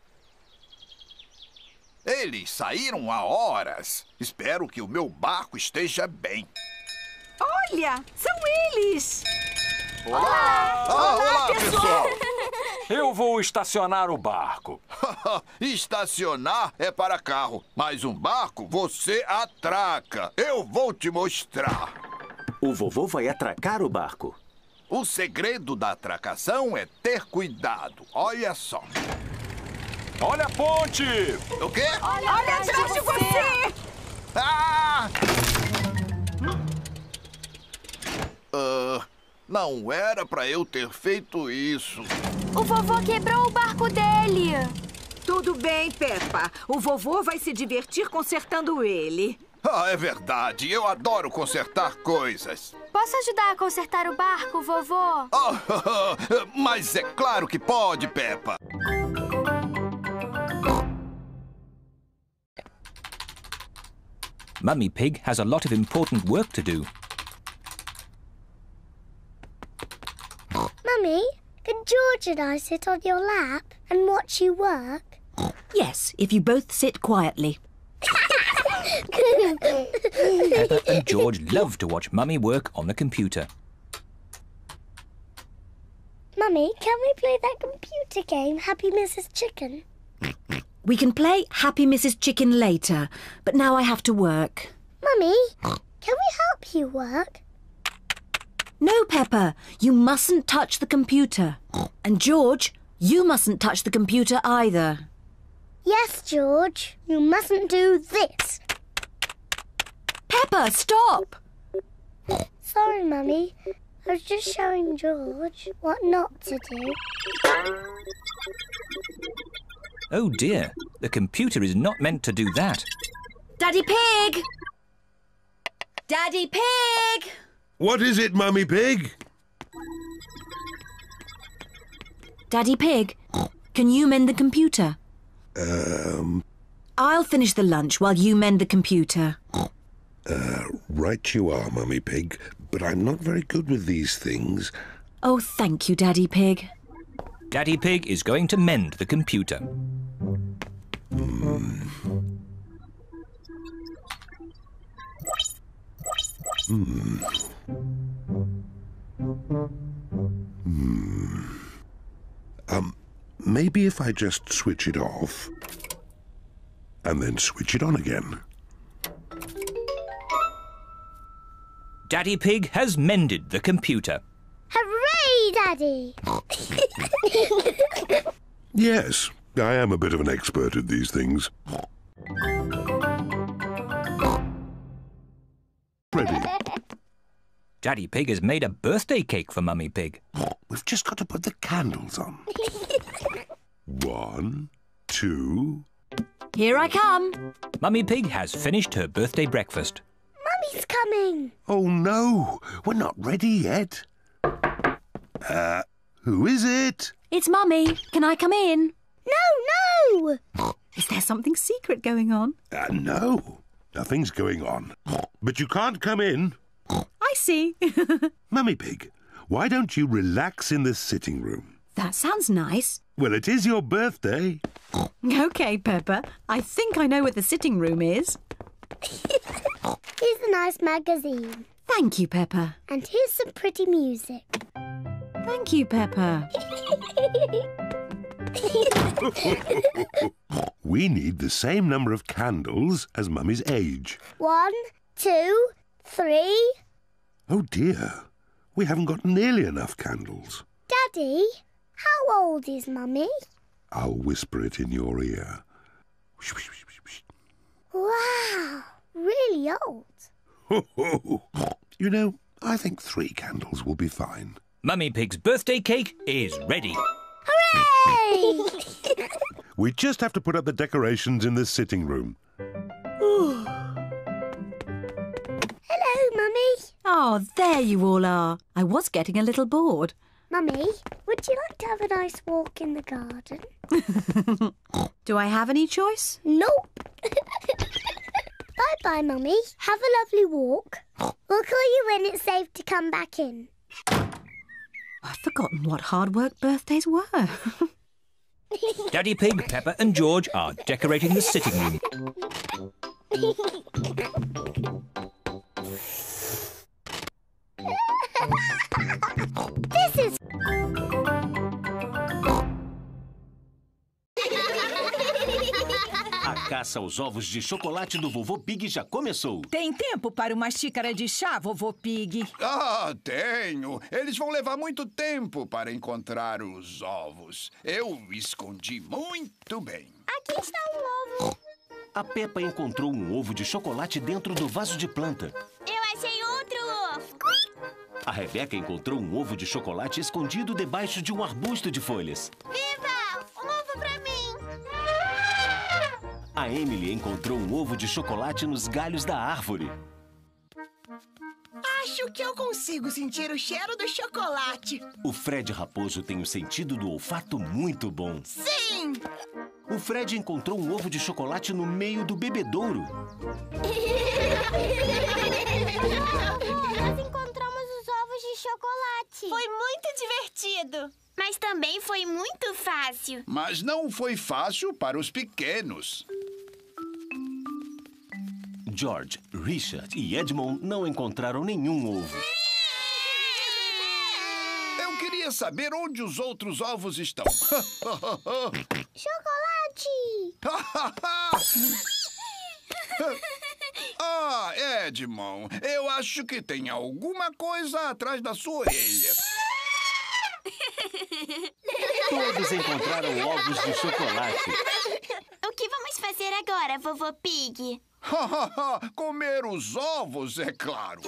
Eles saíram há horas. Espero que o meu barco esteja bem. Olha, são eles! Olá! Olá, Olá, pessoal! Eu vou estacionar o barco. Estacionar é para carro, mas um barco você atraca. Eu vou te mostrar. O vovô vai atracar o barco. O segredo da atracação é ter cuidado. Olha só. Olha a ponte! O quê? Olha, Olha atrás de você! você. Ah! Uh, não era para eu ter feito isso. O vovô quebrou o barco dele. Tudo bem, Peppa. O vovô vai se divertir consertando ele. Ah, é verdade. Eu adoro consertar coisas. Posso ajudar a consertar o barco, vovô? Oh, mas é claro que pode, Peppa. Mummy Pig has a lot of important work to do. Mummy, can George and I sit on your lap and watch you work? Yes, if you both sit quietly. Peppa and George love to watch Mummy work on the computer. Mummy, can we play that computer game, Happy Missus Chicken? We can play Happy Missus Chicken later, but now I have to work. Mummy, can we help you work? No, Peppa, you mustn't touch the computer. And George, you mustn't touch the computer either. Yes, George, you mustn't do this. Peppa, stop! Sorry, Mummy. I was just showing George what not to do. Oh dear, the computer is not meant to do that. Daddy Pig! Daddy Pig! What is it, Mummy Pig? Daddy Pig, can you mend the computer? Um... I'll finish the lunch while you mend the computer. Uh, right you are, Mummy Pig, but I'm not very good with these things. Oh, thank you, Daddy Pig. Daddy Pig is going to mend the computer. Hmm. Hmm. Hmm. Um, maybe if I just switch it off and then switch it on again. Daddy Pig has mended the computer. Hooray, Daddy! Yes, I am a bit of an expert at these things. Daddy Pig has made a birthday cake for Mummy Pig. We've just got to put the candles on. One, two... Here I come. Mummy Pig has finished her birthday breakfast. Mummy's coming. Oh, no. We're not ready yet. Uh, who is it? It's Mummy. Can I come in? No, no! Is there something secret going on? Uh, no. Nothing's going on. But you can't come in. I see. Mummy Pig, why don't you relax in the sitting room? That sounds nice. Well, it is your birthday. OK, Peppa. I think I know where the sitting room is. Here's a nice magazine. Thank you, Peppa. And here's some pretty music. Thank you, Peppa. We need the same number of candles as Mummy's age. One, two, three... Oh, dear. We haven't got nearly enough candles. Daddy, how old is Mummy? I'll whisper it in your ear. Wow, really old. Ho, ho. You know, I think three candles will be fine. Mummy Pig's birthday cake is ready. Hooray! We just have to put up the decorations in the sitting room. Hello, Mummy. Oh, there you all are. I was getting a little bored. Mummy, would you like to have a nice walk in the garden? Do I have any choice? Nope. Bye-bye, Mummy. Have a lovely walk. We'll call you when it's safe to come back in. I've forgotten what hard work birthdays were. Daddy Pig, Peppa and George are decorating the sitting room. This is... A caça aos ovos de chocolate do Vovô Pig já começou. Tem tempo para uma xícara de chá, Vovô Pig? Ah, tenho. Eles vão levar muito tempo para encontrar os ovos. Eu escondi muito bem. Aqui está um ovo. A Peppa encontrou um ovo de chocolate dentro do vaso de planta. Eu achei outro ovo. A Rebeca encontrou um ovo de chocolate escondido debaixo de um arbusto de folhas. Viva! Um ovo pra mim! A Emily encontrou um ovo de chocolate nos galhos da árvore. Acho que eu consigo sentir o cheiro do chocolate. O Fred Raposo tem o sentido do olfato muito bom. Sim! O Fred encontrou um ovo de chocolate no meio do bebedouro. Nós encontramos os ovos de chocolate. Foi muito divertido. Mas também foi muito fácil. Mas não foi fácil para os pequenos. George, Richard e Edmond não encontraram nenhum ovo. Eu queria saber onde os outros ovos estão. Chocolate! Ah, Edmond, eu acho que tem alguma coisa atrás da sua orelha. Todos encontraram ovos de chocolate. O que vamos fazer agora, Vovô Pig? Comer os ovos, é claro.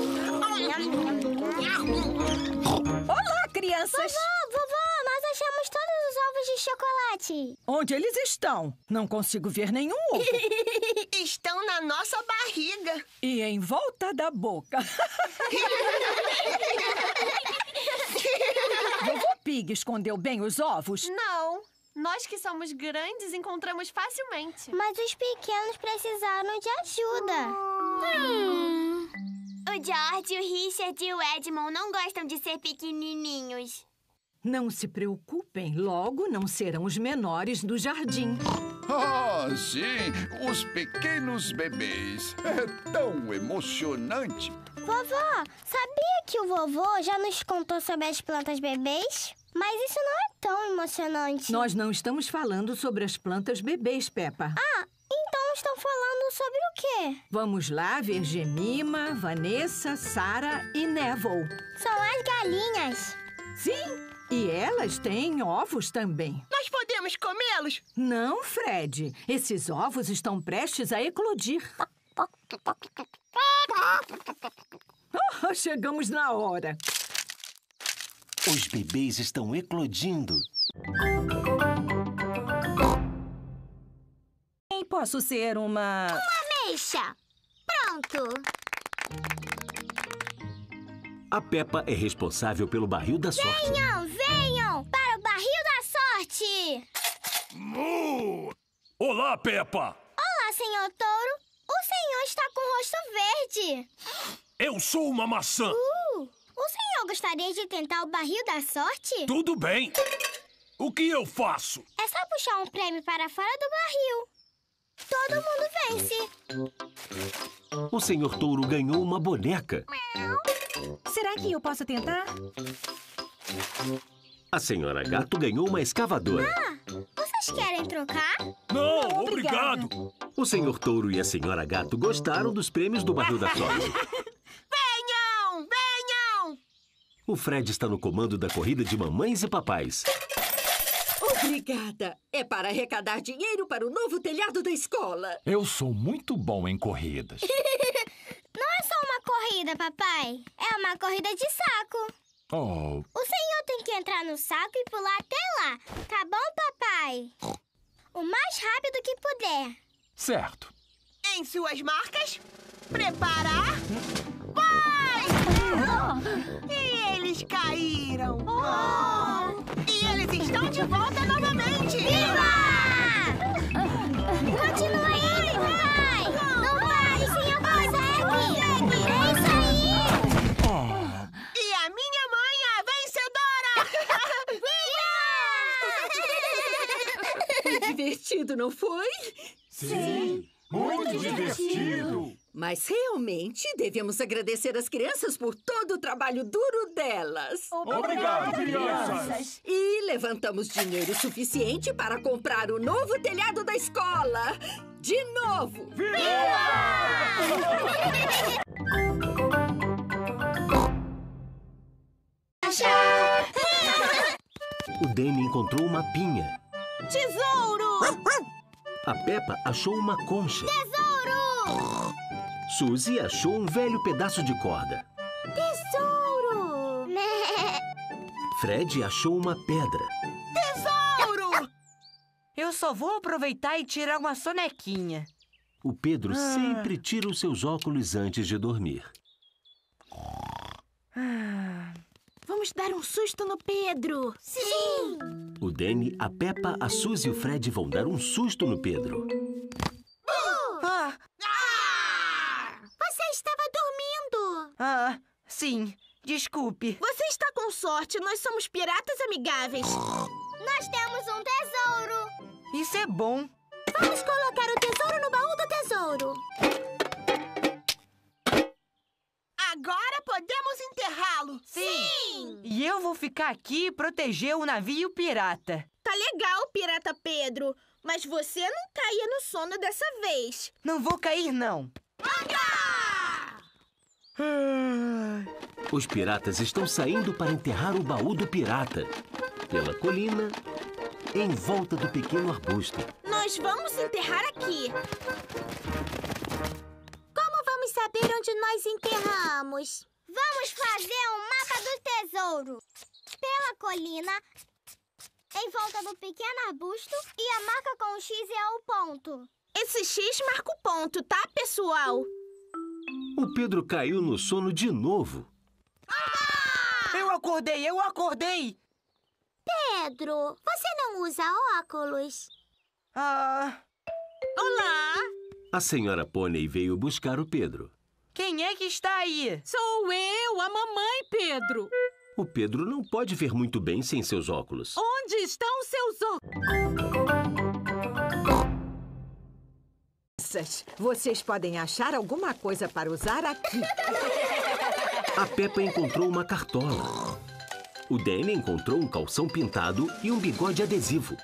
Olá, crianças! Vovô, vovô, nós achamos todos os ovos de chocolate. Onde eles estão? Não consigo ver nenhum ovo. Estão na nossa barriga. E em volta da boca. Vovô Pig escondeu bem os ovos? Não. Nós que somos grandes encontramos facilmente. Mas os pequenos precisaram de ajuda. Hum. O George, o Richard e o Edmond não gostam de ser pequenininhos. Não se preocupem, logo não serão os menores do jardim. Ah, sim, os pequenos bebês. É tão emocionante. Vovó, sabia que o vovô já nos contou sobre as plantas bebês? Mas isso não é tão emocionante. Nós não estamos falando sobre as plantas bebês, Peppa. Ah, então estão falando sobre o quê? Vamos lá ver Jemima, Vanessa, Sarah e Neville. São as galinhas. Sim, e elas têm ovos também. Nós podemos comê-los? Não, Fred. Esses ovos estão prestes a eclodir. Oh, chegamos na hora. Os bebês estão eclodindo. Quem posso ser uma... Uma ameixa. Pronto. A Peppa é responsável pelo barril da sorte. Venham, venham para o barril da sorte. Mu! Olá, Peppa. Olá, senhor Touro. O senhor está com o rosto verde. Eu sou uma maçã. Uh, o senhor gostaria de tentar o barril da sorte? Tudo bem. O que eu faço? É só puxar um prêmio para fora do barril. Todo mundo vence. O senhor Touro ganhou uma boneca. Será que eu posso tentar? A senhora Gato ganhou uma escavadora. Ah, vocês querem trocar? Não, Não obrigado. O senhor Touro e a senhora Gato gostaram dos prêmios do barril da sorte. Venham, venham! O Fred está no comando da corrida de mamães e papais. Obrigada. É para arrecadar dinheiro para o novo telhado da escola. Eu sou muito bom em corridas. Não é só uma corrida, papai. É uma corrida de saco. Oh. O senhor tem que entrar no saco e pular até lá. Tá bom, papai? O mais rápido que puder. Certo. Em suas marcas, preparar, vai! E eles caíram. Oh. E eles estão de volta novamente. Viva! Continua aí, vai! Não pare, o senhor consegue! É isso aí! Oh. E a minha mãe é a vencedora! Viva! Foi divertido, não foi? Sim, muito divertido! Mas realmente devemos agradecer as crianças por todo o trabalho duro delas. Obrigado, crianças! E levantamos dinheiro suficiente para comprar o novo telhado da escola. De novo! Viva! O Danny encontrou uma pinha. Tesouro! A Peppa achou uma concha. Tesouro! Suzy achou um velho pedaço de corda. Tesouro! Fred achou uma pedra. Tesouro! Eu só vou aproveitar e tirar uma sonequinha. O Pedro ah. sempre tira os seus óculos antes de dormir. Ah. Vamos dar um susto no Pedro. Sim! O Danny, a Peppa, a Suzy e o Fred vão dar um susto no Pedro. Uh! Ah. Ah! Você estava dormindo. Ah, sim. Desculpe. Você está com sorte. Nós somos piratas amigáveis. Nós temos um tesouro. Isso é bom. Vamos colocar o tesouro no baú do tesouro. Agora podemos enterrá-lo. Sim! E eu vou ficar aqui e proteger o navio pirata. Tá legal, pirata Pedro. Mas você não caia no sono dessa vez. Não vou cair, não. Anda! Os piratas estão saindo para enterrar o baú do pirata. Pela colina, em volta do pequeno arbusto. Nós vamos enterrar aqui. Como vamos saber onde nós enterramos? Vamos fazer um mapa do tesouro. Pela colina, em volta do pequeno arbusto, e a marca com o X é o ponto. Esse X marca o ponto, tá, pessoal? O Pedro caiu no sono de novo. Ah! Eu acordei, eu acordei! Pedro, você não usa óculos? Ah... Olá! A senhora Pônei veio buscar o Pedro. Quem é que está aí? Sou eu, a mamãe, Pedro. O Pedro não pode ver muito bem sem seus óculos. Onde estão seus óculos? Vocês podem achar alguma coisa para usar aqui. A Peppa encontrou uma cartola. O Danny encontrou um calção pintado e um bigode adesivo.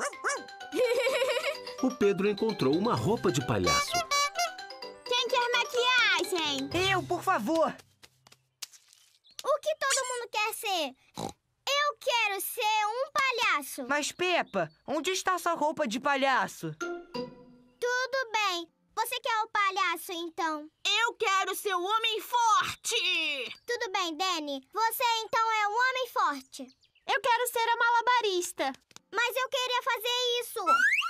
O Pedro encontrou uma roupa de palhaço. Quem quer maquiagem? Eu, por favor. O que todo mundo quer ser? Eu quero ser um palhaço. Mas, Peppa, onde está sua roupa de palhaço? Tudo bem. Você quer o palhaço, então? Eu quero ser o homem forte! Tudo bem, Danny. Você, então, é o homem forte. Eu quero ser a malabarista. Mas eu queria fazer isso.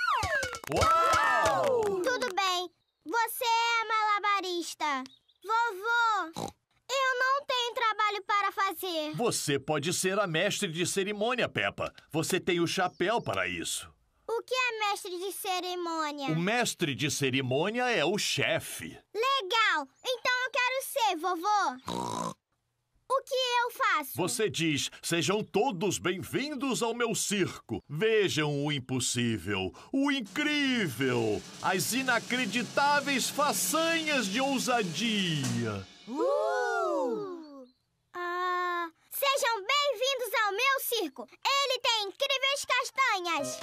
Uau! Tudo bem. Você é a malabarista. Vovô, eu não tenho trabalho para fazer. Você pode ser a mestre de cerimônia, Peppa. Você tem o chapéu para isso. O que é mestre de cerimônia? O mestre de cerimônia é o chefe. Legal! Então eu quero ser, vovô. O que eu faço? Você diz, sejam todos bem-vindos ao meu circo. Vejam o impossível, o incrível, as inacreditáveis façanhas de ousadia. Uh! Ah, sejam bem-vindos ao meu circo. Ele tem incríveis castanhas.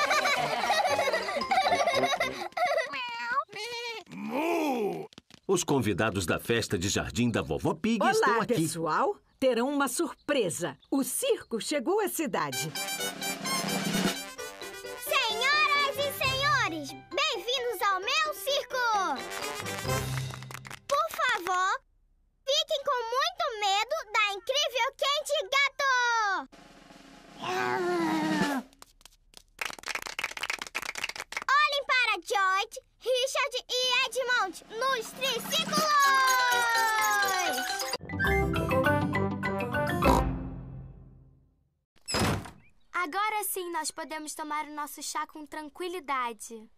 Os convidados da festa de jardim da Vovó Pig Olá, estão aqui. pessoal. Terão uma surpresa. O circo chegou à cidade. Senhoras e senhores, bem-vindos ao meu circo. Por favor, fiquem com muito medo da incrível Candy Gato. Olhem para George, Richard e Edmond nos triciclos! Agora sim nós podemos tomar o nosso chá com tranquilidade.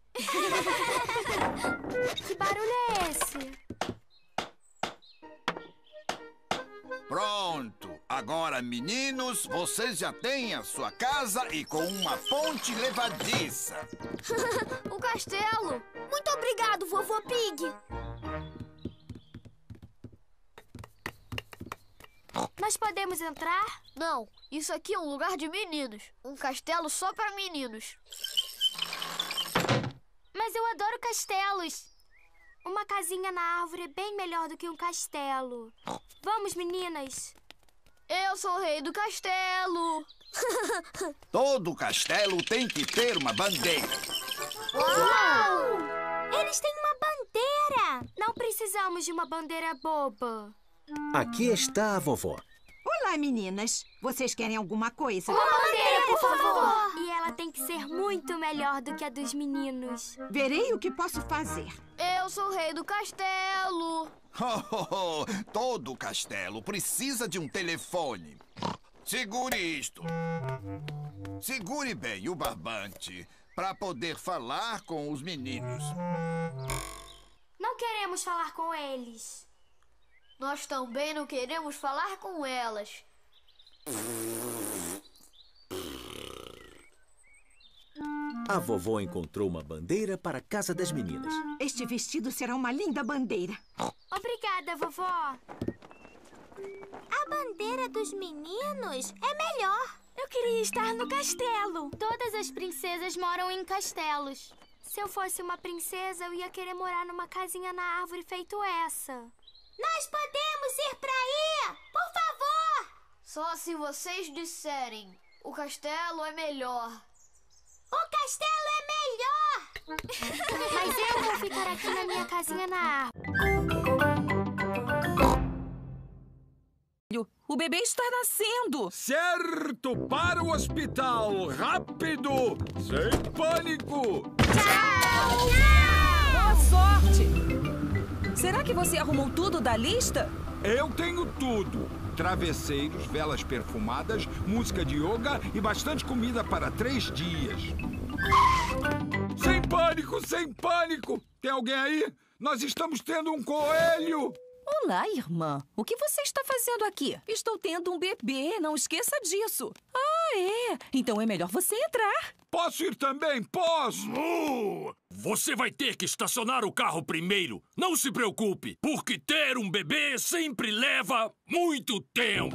Que barulho é esse? Pronto. Agora, meninos, vocês já têm a sua casa e com uma ponte levadiça. O castelo. Muito obrigado, Vovô Pig. Nós podemos entrar? Não, isso aqui é um lugar de meninos. Um castelo só para meninos. Mas eu adoro castelos. Uma casinha na árvore é bem melhor do que um castelo. Vamos, meninas. Eu sou o rei do castelo. Todo castelo tem que ter uma bandeira. Uau! Eles têm uma bandeira! Não precisamos de uma bandeira boba. Aqui está a vovó. Olá, meninas. Vocês querem alguma coisa? Uma bandeira, por favor! E ela tem que ser muito melhor do que a dos meninos. Verei o que posso fazer. Eu sou o rei do castelo. Oh, oh, oh. Todo castelo precisa de um telefone. Segure isto. Segure bem o barbante para poder falar com os meninos. Não queremos falar com eles. Nós também não queremos falar com elas. A vovó encontrou uma bandeira para a casa das meninas. Este vestido será uma linda bandeira. Obrigada, vovó. A bandeira dos meninos é melhor. Eu queria estar no castelo. Todas as princesas moram em castelos. Se eu fosse uma princesa, eu ia querer morar numa casinha na árvore feito essa. Nós podemos ir pra aí, por favor. Só se vocês disserem. O castelo é melhor. O castelo é melhor. Mas eu vou ficar aqui na minha casinha na árvore. O bebê está nascendo! Certo! Para o hospital! Rápido! Sem pânico! Tchau! Tchau! Boa sorte! Será que você arrumou tudo da lista? Eu tenho tudo. Travesseiros, velas perfumadas, música de yoga e bastante comida para três dias. Sem pânico! Sem pânico! Tem alguém aí? Nós estamos tendo um coelho! Olá, irmã. O que você está fazendo aqui? Estou tendo um bebê, não esqueça disso. Ah, é? Então é melhor você entrar. Posso ir também? Posso! Uh, você vai ter que estacionar o carro primeiro. Não se preocupe, porque ter um bebê sempre leva muito tempo.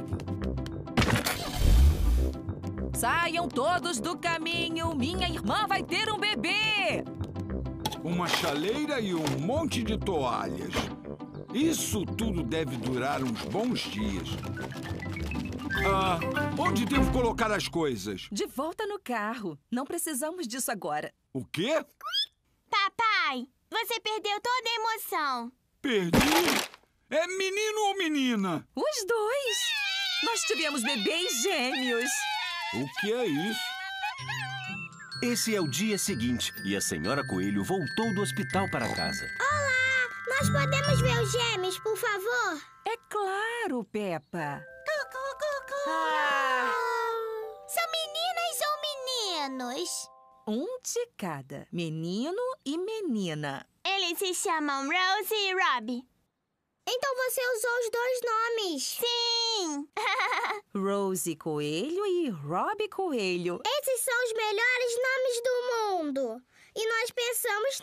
Saiam todos do caminho. Minha irmã vai ter um bebê. Uma chaleira e um monte de toalhas. Isso tudo deve durar uns bons dias. Ah, onde devo colocar as coisas? De volta no carro. Não precisamos disso agora. O quê? Papai, Você perdeu toda a emoção. Perdi? É menino ou menina? Os dois. Nós tivemos bebês gêmeos. O que é isso? Esse é o dia seguinte e a senhora Coelho voltou do hospital para casa. Olá! Nós podemos ver os gêmeos, por favor? É claro, Peppa. Ah. São meninas ou meninos? Um de cada, menino e menina. Eles se chamam Rose e Robbie. Então você usou os dois nomes. Sim! Rose Coelho e Robbie Coelho. Esses são os melhores nomes do mundo. E nós pensamos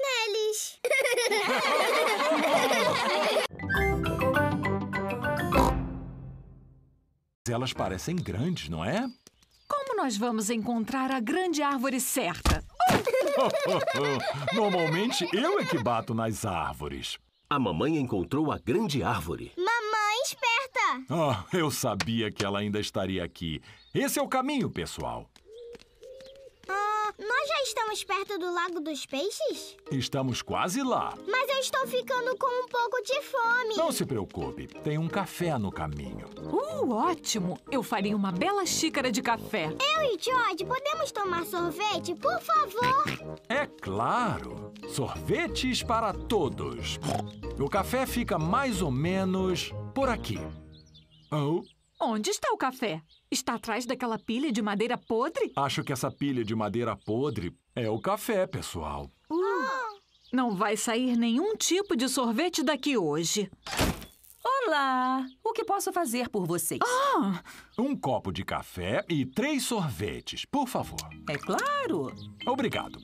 neles. Elas parecem grandes, não é? Como nós vamos encontrar a grande árvore certa? Normalmente eu é que bato nas árvores. A mamãe encontrou a grande árvore. Mamãe esperta! Ah, eu sabia que ela ainda estaria aqui. Esse é o caminho, pessoal. Ah, nós já estamos perto do Lago dos Peixes? Estamos quase lá. Mas eu estou ficando com um pouco de fome. Não se preocupe, tem um café no caminho. Uh, ótimo! Eu faria uma bela xícara de café. Eu e George podemos tomar sorvete, por favor? É claro! Sorvetes para todos. O café fica mais ou menos por aqui. Oh. Onde está o café? Está atrás daquela pilha de madeira podre? Acho que essa pilha de madeira podre é o café, pessoal. Uh, não vai sair nenhum tipo de sorvete daqui hoje. Olá! O que posso fazer por vocês? Ah! Um copo de café e três sorvetes, por favor. É claro! Obrigado.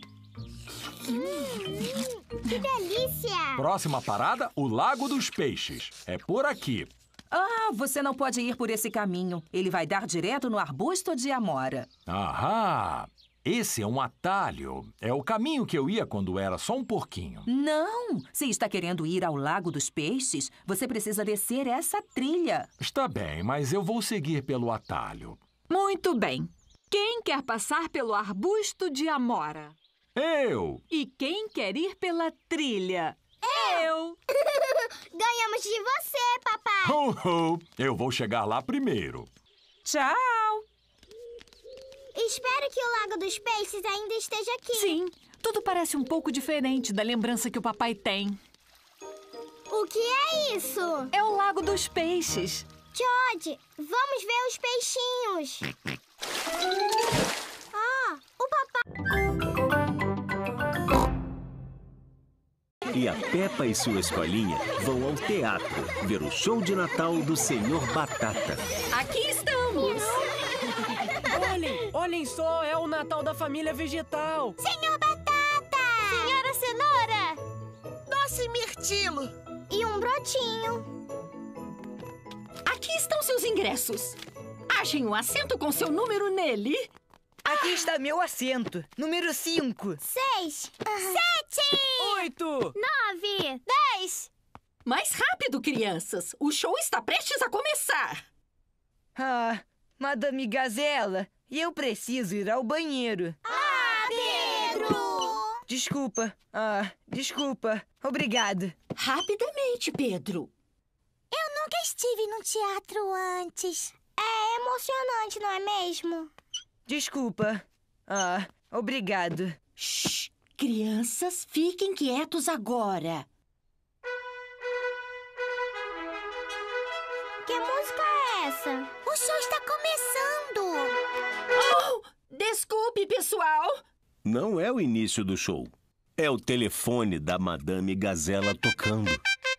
Hum, que delícia! Próxima parada, o Lago dos Peixes. É por aqui. Ah, você não pode ir por esse caminho. Ele vai dar direto no arbusto de amora. Ahá! Esse é um atalho. É o caminho que eu ia quando era só um porquinho. Não! Se está querendo ir ao Lago dos Peixes, você precisa descer essa trilha. Está bem, mas eu vou seguir pelo atalho. Muito bem. Quem quer passar pelo arbusto de amora? Eu! E quem quer ir pela trilha? Eu! Ganhamos de você, papai! Ho, ho! Eu vou chegar lá primeiro. Tchau! Espero que o Lago dos Peixes ainda esteja aqui. Sim, tudo parece um pouco diferente da lembrança que o papai tem. O que é isso? É o Lago dos Peixes. George, vamos ver os peixinhos. Ah, o papai... E a Peppa e sua escolinha vão ao teatro ver o show de Natal do senhor Batata. Aqui estamos! Olhem, olhem só, é o Natal da família vegetal. senhor Batata! Senhora Cenoura! Doce Mirtilo! E um brotinho. Aqui estão seus ingressos. Achem um assento com seu número nele. Aqui está meu assento, número cinco. Seis. Uhum. Sete. Oito. Nove. Dez. Mais rápido, crianças. O show está prestes a começar. Ah, Madame Gazela, e eu preciso ir ao banheiro. Ah, Pedro! Desculpa. Ah, desculpa. Obrigado. Rapidamente, Pedro. Eu nunca estive num teatro antes. É emocionante, não é mesmo? Desculpa. Ah, obrigado. Shhh! Crianças, fiquem quietos agora. Que música é essa? O show está começando. Oh! Desculpe, pessoal. Não é o início do show. É o telefone da Madame Gazela tocando.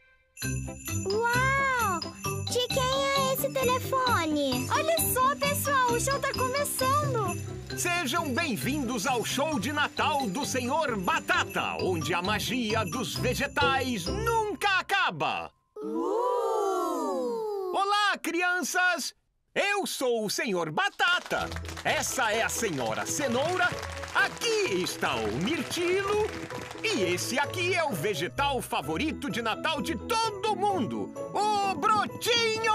Uau! De quem é esse telefone? Olha só, pessoal, o show está começando. Sejam bem-vindos ao show de Natal do senhor Batata, onde a magia dos vegetais nunca acaba. Uh! Olá, crianças! Eu sou o senhor Batata. Essa é a senhora Cenoura. Aqui está o Mirtilo. E esse aqui é o vegetal favorito de Natal de todo mundo, o Brotinho!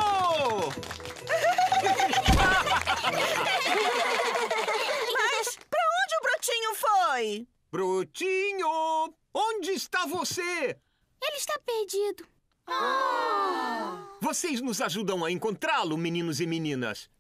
Mas pra onde o Brotinho foi? Brutinho! Onde está você? Ele está perdido. Vocês nos ajudam a encontrá-lo, meninos e meninas.